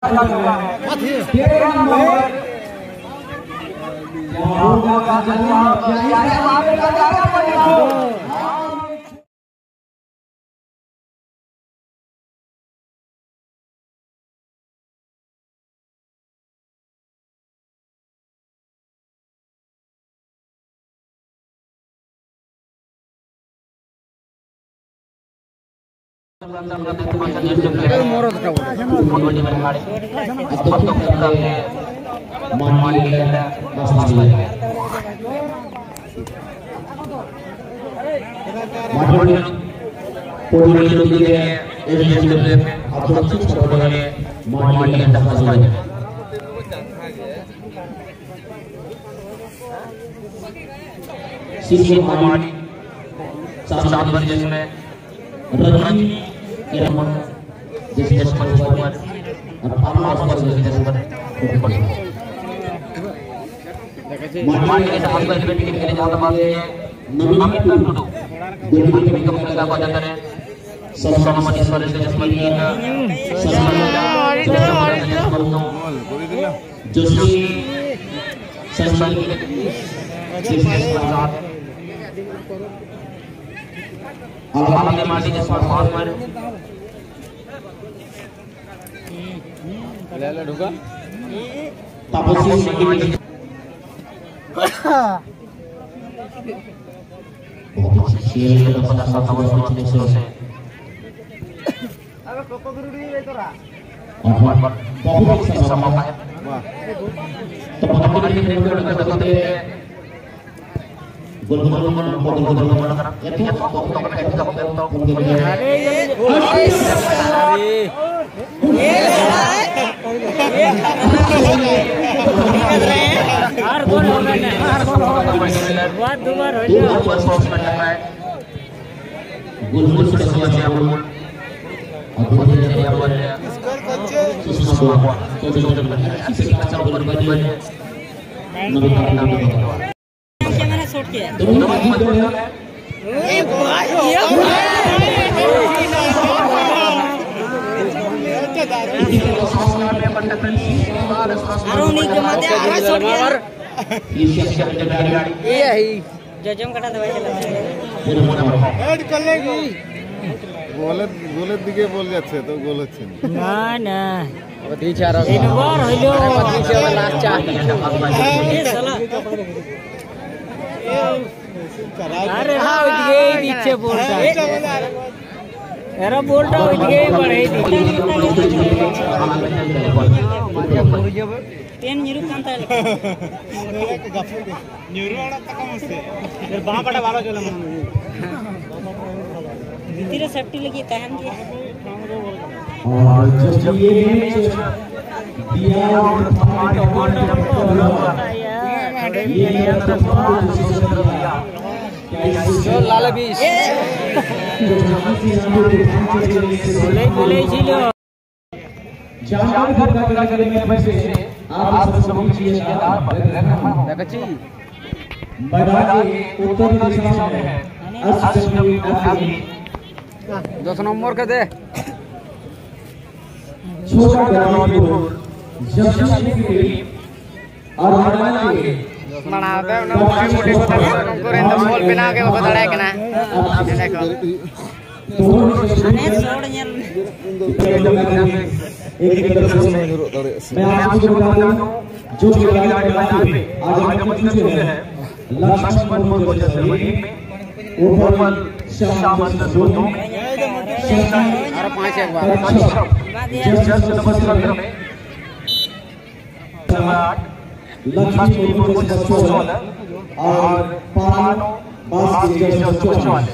Safety लगी तहन की और जब ये दिया लाल बीस बोले झीलो जानकारी का करने में से आप सब चीजें देखची मैदान के उत्तर दिशा में है 10 नंबर के दे छोटा ग्रामीणपुर जमशेदपुर और हरियाणा के बना दे ना मोटी को नंबर इन बॉल बिना के बदलाए के ना देखो अने छोड़ ᱧᱮᱞ एक तरफ से मैं आपको बताता हूं जो खिलाड़ी आज मौजूद है लक्ष्मण को जैसे ऊपर शामल दोनों और 5 एक बार जस्ट नंबर 15 में लक्ष्मण को जैसे और पानो बास के जैसे 44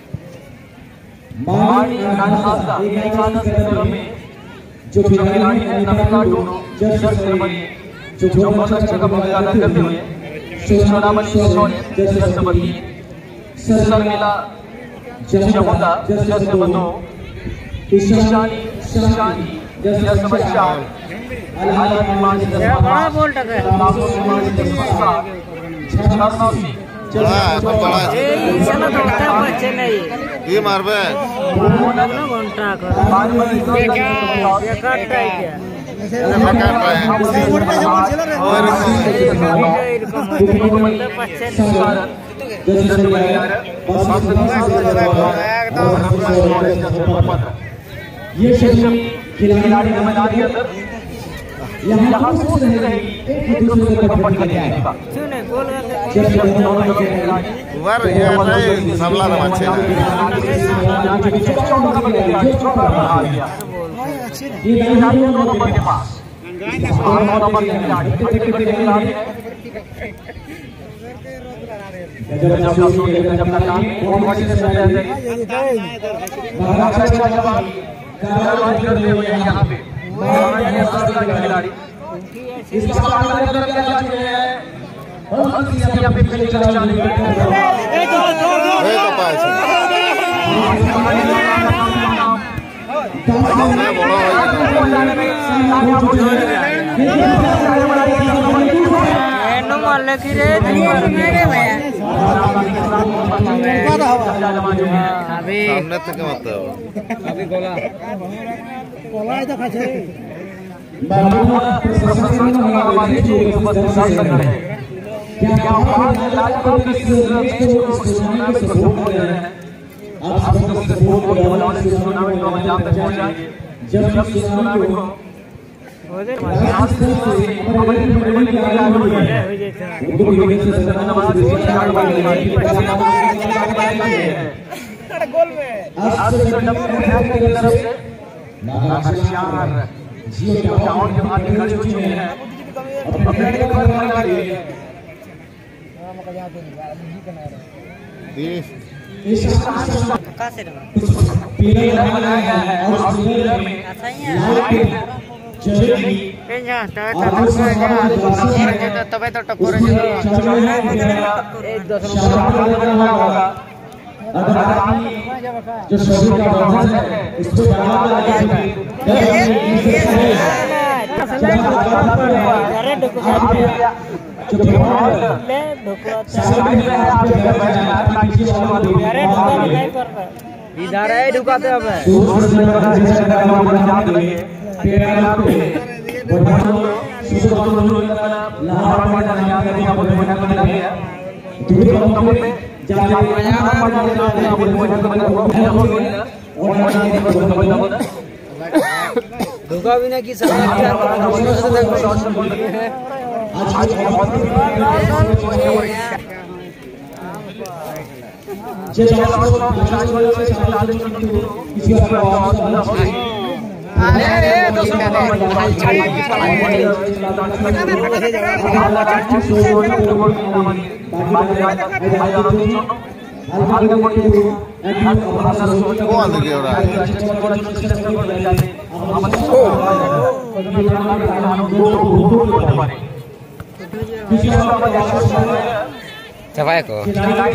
मानी नासा एक में जो खिलाड़ी तमिलनाडु जस्ट नंबर जो अच्छा जगह पर ज्यादा करते हुए Sonamani Soni just number 3 Sharmila Jamuna just number 2 Ishani just number 4 बड़ा बोल टक है चलो तो बच्चे नहीं ये मारबे लगना घंटा कर ये काटता है क्या ये खिलाड़ी के मैदान के अंदर यहाँ कोशिश रही एक दूसरे को पकड़ के आएगा। वर ये नहीं सबला ना अच्छे ये नंबर के पास 9 नंबर के खिलाड़ी जब यहाँ पे खिलाड़ी इसके बाद सामने तक मत अभी गोला तो खाचे गोल में तबे तो टक्कर जो शरीर का वजन है उसको बढ़ावा इधर है ढुकाते अब धोखा भी नहीं की चबाए को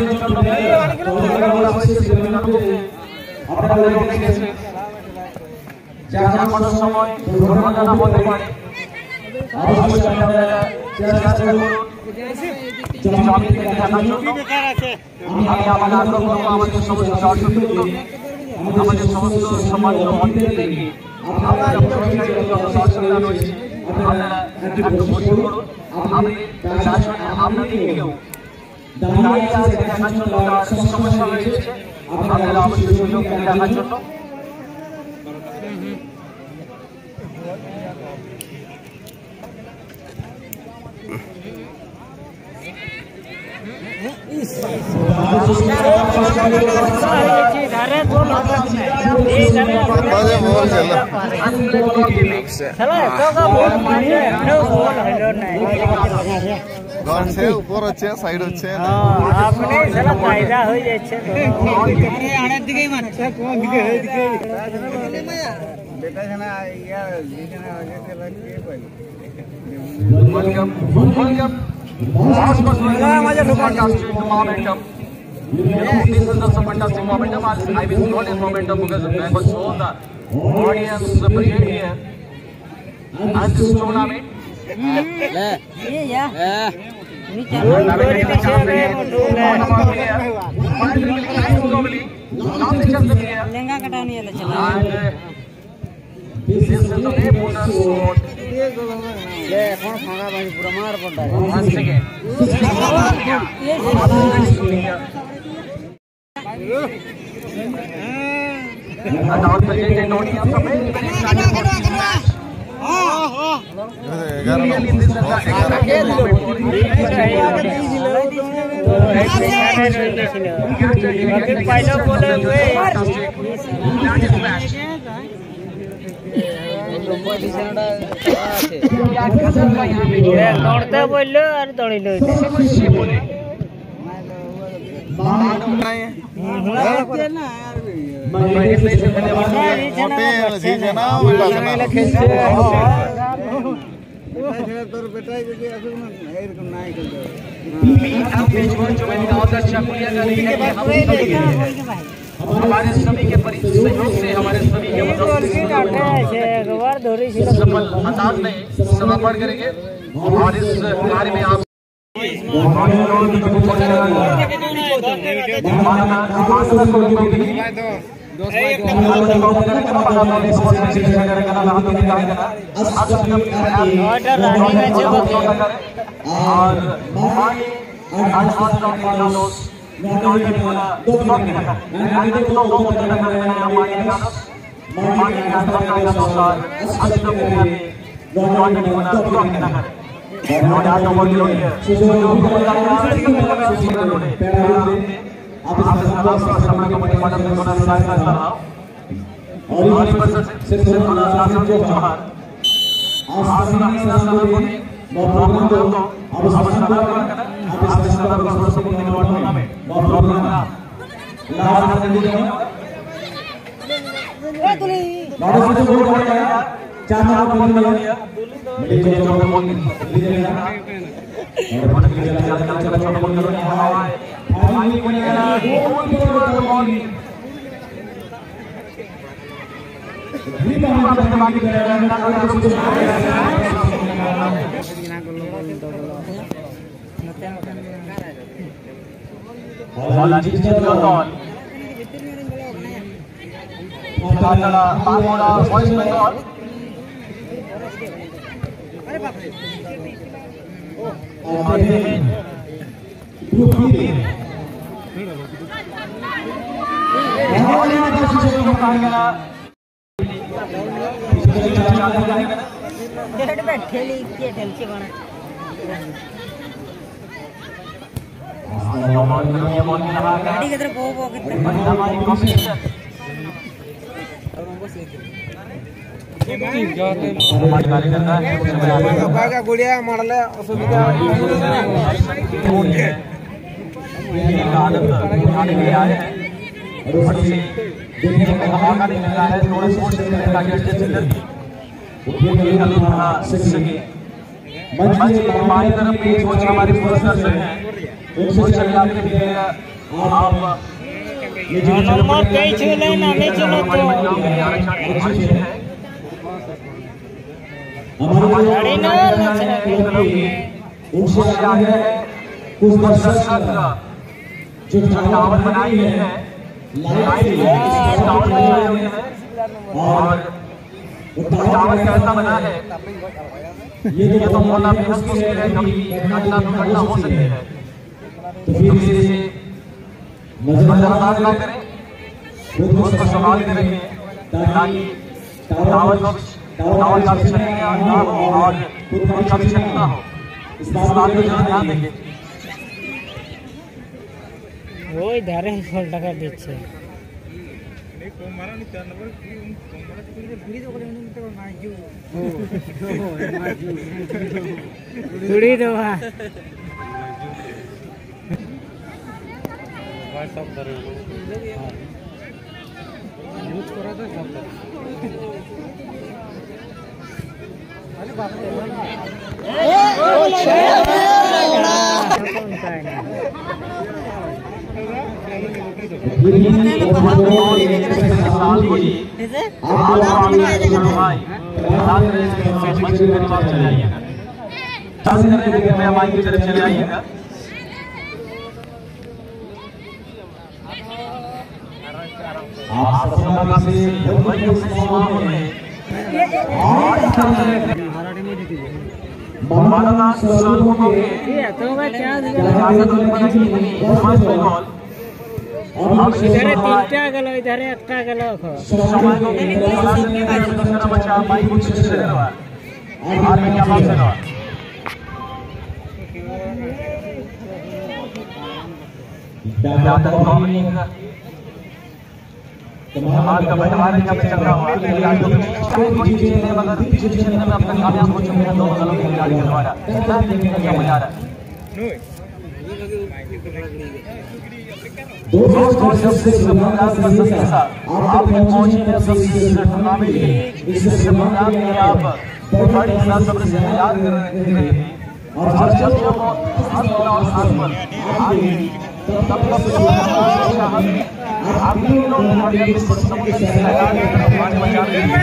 ऊपर अच्छे साइड अच्छे आपने साला फायदा हो जाए छे आने दिखे मत बेटा जना यार ये जना आगे से लग के पहले वेलकम मजा fantastic momentum. This is the fantastic momentum. I will call this momentum because I was shown the audience present here at this tournament. Lehenga कटाने वाला चला This is the bonus sport. ले कौन फांगा भाई पूरा मार पड़ता है दौड़ते बोलो और दौड़ी लो हमारे सभी के सहयोग से हमारे सभी के सफल अंदाज में समापन करेंगे और इस कार्य में आप गुड़िया ಮಾಡಲೇ असुविधा हमारी तरफ में सोच हमारे पुरस्कार से हैं कुछ दर्शक जो टावर बनाई है और टावर कैसा बना है ये तो होना भी मुश्किल है कभी घटना दुर्घटना हो सकती है तो फिर इसे नजरअंदाज ना करें खुद को संभाल के रखें ताकि टावर का विषय ना हो और खुद का विषय ना हो इस बात पर ध्यान देंगे वो इधर है फोल्ड कर दीजिए गुड़ी दो चले आइएगा आप Balapan selalu hoki. Iya, tuh kan chance और इधर है तीनटा गलो इधर है एकटा गलो खो कमाल का बंटवारा यहाँ पे चल रहा हुआ है अपना कामयाब हो चुके हैं दो बल्लों के खिलाड़ी के द्वारा क्या मजा आ रहा है दोस्तों सबसे आप पहुंचे हैं सबसे टूर्नामेंट इस टूर्नामेंट में आप बड़ी सब्र से याद कर रहे हैं और जब वो साथ पर तब आपके लोग हमारे सबके सहयोग बचा रहे हैं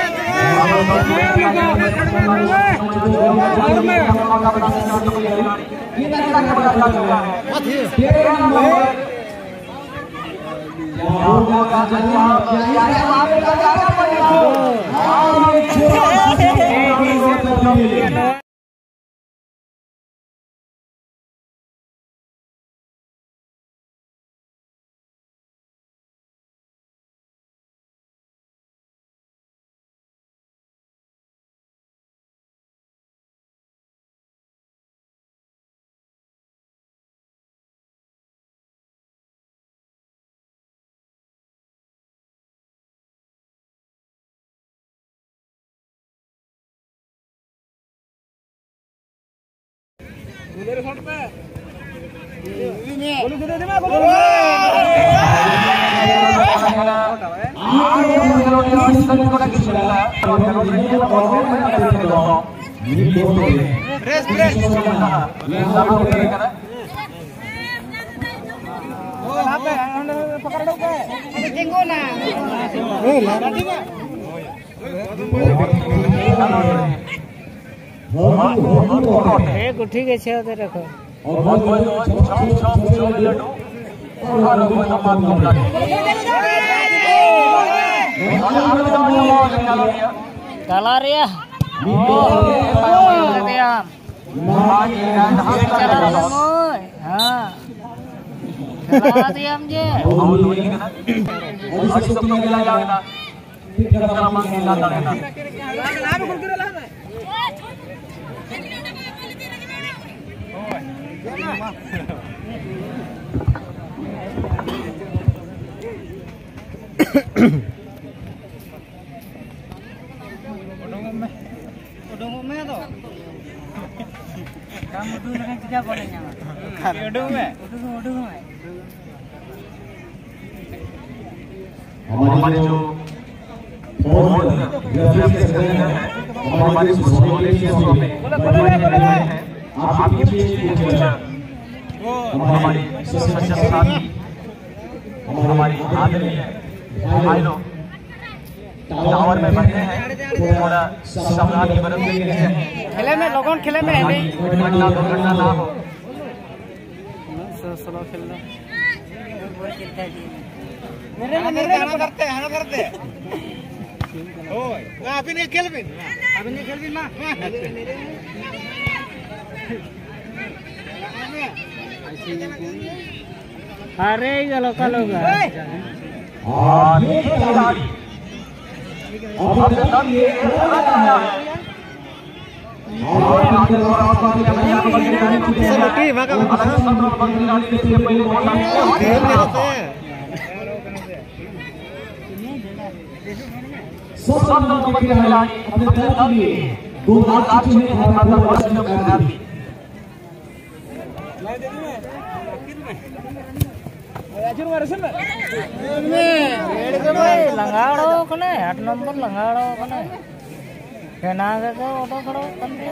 एक उठी के छे उधर रखो और काला रिया दिया हाँ चला दिया मुझे Udung me to. Kamu dulu kan tidak boleh nyala. Udung me. हमारे जो हमारे आपके हमारे सच्चे साथी हमारे आदरणीय भाई लोग टावर में बैठे हैं थोड़ा सावधानी बरतने के लिए खेले में लोगों खेले में है नहीं दुर्घटना ना हो स्लो खेलना मेरे करते ओ अभी नहीं खेल भी ना अरे गलो कलो गा ये खिलाड़ी अब तक ये लंगाड़ो कने 8 नंबर लंगाड़ो कने केना के ऑटो खड़ो कंदे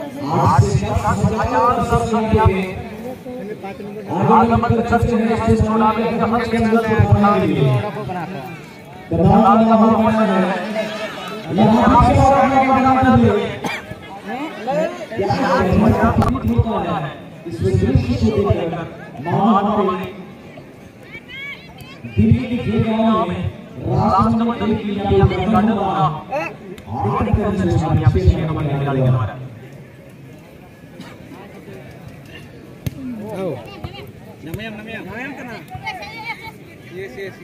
दिल्ली की खेलगांव में राष्ट्रपति की Namayam kena. Yes.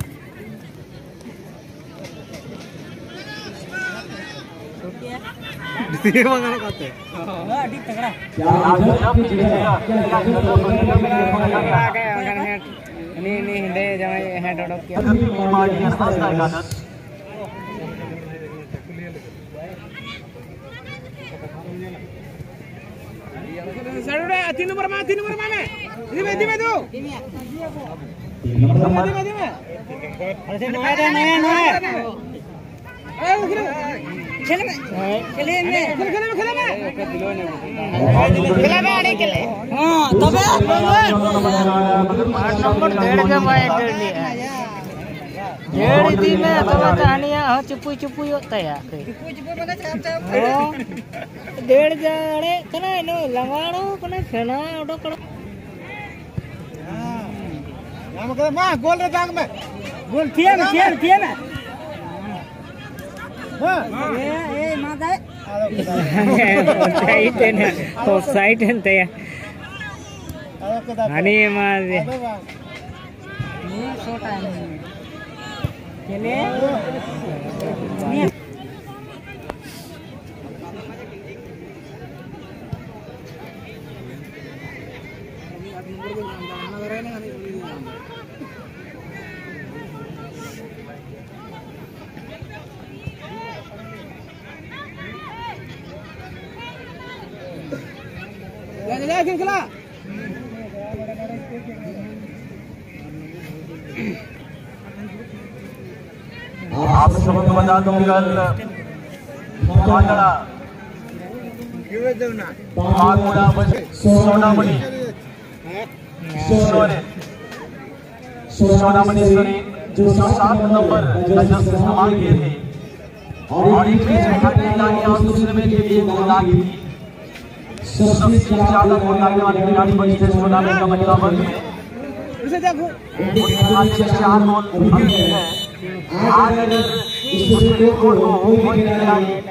Dia mana kata? Adik tengah. Ini hinde jangan head out kiya. Saudara, 3 nomor mana? Dime tu. Dime. चुपू होता है डेढ़ जाड़े कना नो लगाड़ो कना खेना ओडो करो नाम करे मां गोल रे दाग में गोल थिया में हां ए मां दे ऑफसाइड है तया आणि मां दे ये छोटा है चले ले खिला आप सबको बता दूं कल मांडला बागुड़ा सोनामणि सोनामणि जो 7 नंबर का जस्ट सामान किए थे और एक मैच में खिलाड़ी और दूसरे मैच में 1 गोल लागी थी। सबसे ज्यादा गोल लागने वाले खिलाड़ी बनी थे टूर्नामेंट का महिला वर्ग में। इसे देखो अच्छे 4 गोल अभी है। आज अगर इस गोल को कोई भी खिलाड़ी